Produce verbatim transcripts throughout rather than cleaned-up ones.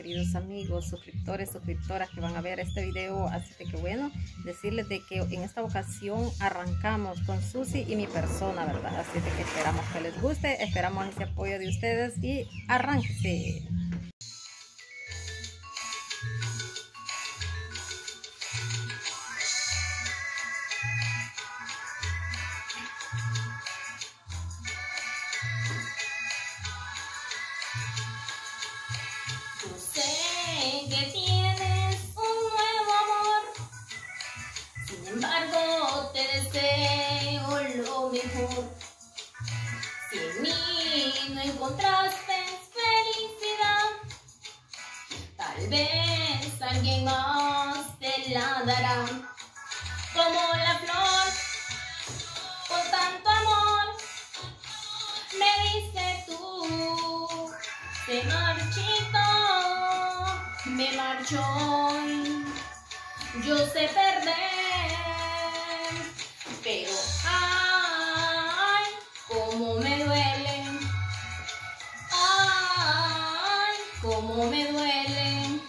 queridos amigos, suscriptores, suscriptoras que van a ver este video. Así de que bueno, decirles de que en esta ocasión arrancamos con Susi y mi persona, ¿verdad? Así de que esperamos que les guste, esperamos ese apoyo de ustedes y arranque. Que tienes un nuevo amor, sin embargo te deseo lo mejor. Si en mí no encontraste felicidad, tal vez alguien más te la dará. Como la flor, con tanto amor, me diste tú, se marchito. Me marcho hoy, yo sé perder, pero ay, cómo me duele, ay, cómo me duele.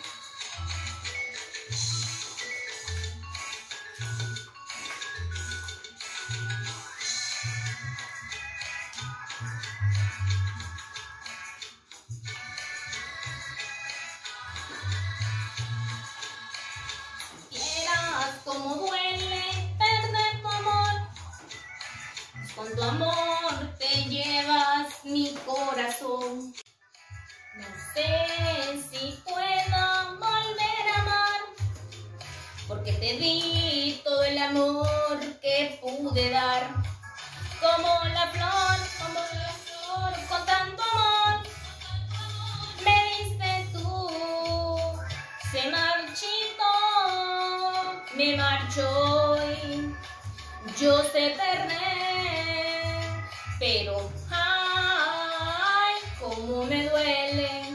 Como duele perder tu amor, con tu amor te llevas mi corazón. No sé si puedo volver a amar, porque te di todo el amor que pude dar. Como la flor, como la flor, con tanto amor, me diste tú, se marchito. Me marcho hoy, yo sé perder, pero ay, cómo me duele,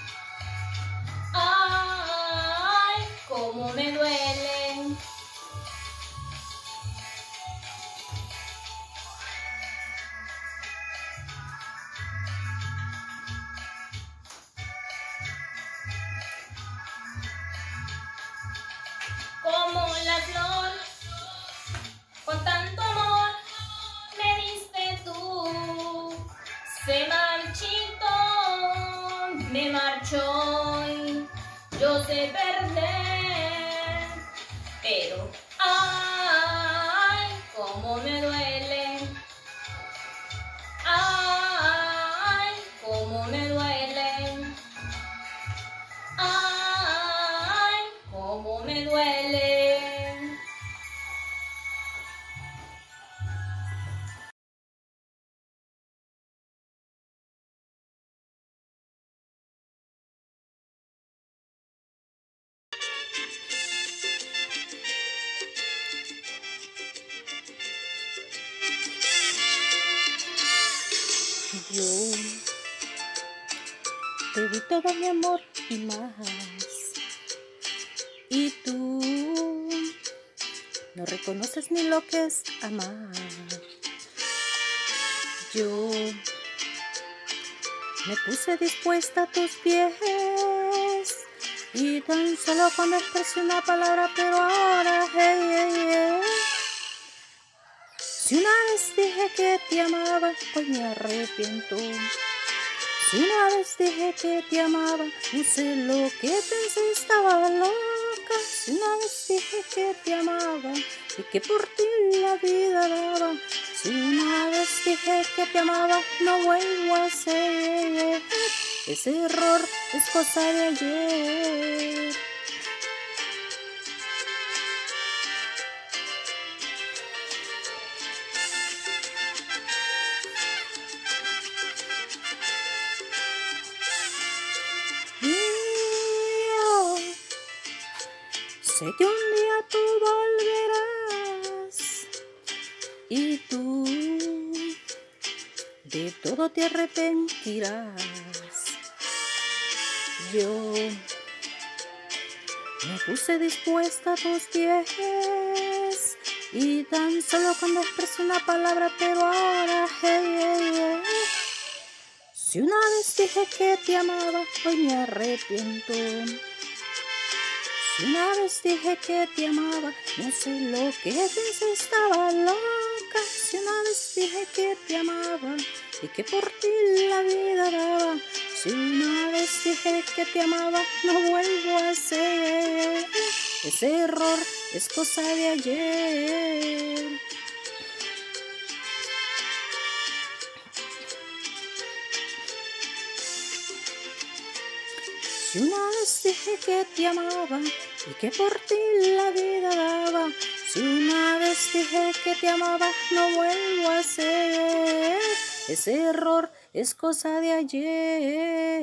ay, cómo me duele. Como la flor, con tanto amor, me diste tú, se marchito, me marcho hoy, yo sé perder, pero ay, cómo me duele, ay, cómo me duele, ay, cómo me duele. Yo te di todo mi amor y más, y tú no reconoces ni lo que es amar. Yo me puse dispuesta a tus pies y tan solo cuando expresé una palabra, pero ahora hey, hey, hey. Si una vez dije que te amaba, hoy me arrepiento. Si una vez dije que te amaba, no sé lo que pensé, estaba loca. Si una vez dije que te amaba y que por ti la vida daba. Si una vez dije que te amaba, no vuelvo a hacer. Ese error es cosa de ayer. Sé que un día tú volverás y tú de todo te arrepentirás. Yo me puse dispuesta a tus pies y tan solo cuando expresé una palabra, pero ahora hey, hey, hey. Si una vez dije que te amaba, hoy me arrepiento. Si una vez dije que te amaba, no sé lo que pensé, estaba loca. Si una vez dije que te amaba y que por ti la vida daba. Si una vez dije que te amaba, no vuelvo a hacer. Ese error es cosa de ayer. Si una vez dije que te amaba y que por ti la vida daba. Si una vez dije que te amaba, no vuelvo a hacer. Ese error es cosa de ayer.